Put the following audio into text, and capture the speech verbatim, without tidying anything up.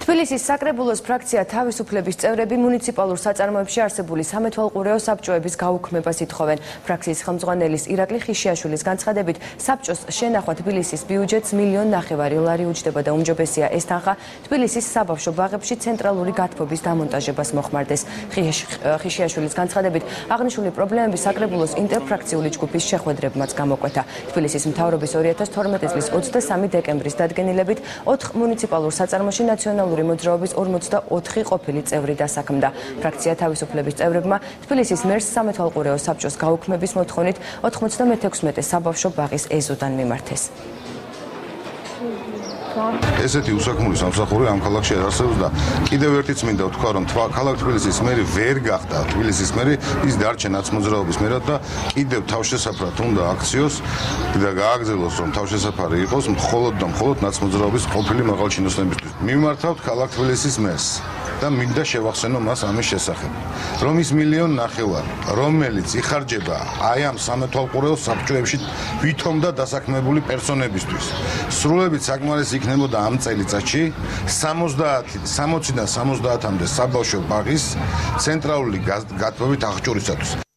თბილისის საკრებულოს ფრაქცია თავისუფლების წევრები მუნიციპალურ საწარმოებში არსებული სამეთვალყურეო საბჭოების გაუქმებას ითხოვენ. ფრაქციის ხელმძღვანელის ირაკლი ხიშიაშვილის განცხადებით, საბჭოს შენახვა თბილისის ბიუჯეტს მილიონ ნახევარი ლარი უჯდება და უმჯობესია ეს თანხა თბილისის საბავშვო ბაღებში ცენტრალური გათბობის დამონტაჟებას მოხმარდეს. ხიშიაშვილის განცხადებით, აღნიშნული პრობლემები საკრებულოს ინტერფრაქციული ჯგუფის შეხვედრებმაც გამოკვეთა. თბილისის მთავრობის ორი ათას თორმეტი წლის ოცდასამი დეკემბრის დადგენილებით ოთხ მუნიციპალურ საწარმოში ნაციონალური მოძრაობის ორმოცდაოთხი ყოფილი წევრი დასაქმდა. ფრაქცია თავისუფლების წევრებმა თბილისის მერს სამეთვალყურეო საბჭოს გაუქმების მოთხოვნით ოთხმოცდამეექვსმეტე საბავშვო ბაღის ეზოდან მიმართეს. ესეთი უსაქმური სამსახური ამ ქალაქში არ არსებობს და კიდევ ერთიც მინდა ვთქვა, რომ ქალაქ თბილისის მერი ვერ გახდა თბილისის მერი, ის დარჩა ნაცმოძრაობის მერად და კიდევ თავშესაფრად უნდა აქციოს და გააგრძელოს, რომ თავშესაფარი იყოს მხოლოდ და მხოლოდ ნაცმოძრაობის ყოფილი მაღალჩინოსნებისთვის. მიმართავთ ქალაქ თბილისის მერს და მინდა შევახსენო მას ამის შესახებ, რომ ის მილიონ ნახევარი, რომელიც იხარჯება აი ამ სამეთვალყურეო საბჭოებში ვითომ და დასაქმებული პერსონებისთვის, სრულებით საკმარისი იქნებოდა ამ წელიწადში სამოცდაათიდან სამოცდაათამდე საბავშვო ბაღის ცენტრალური გათბობით აღჭურვისათვის.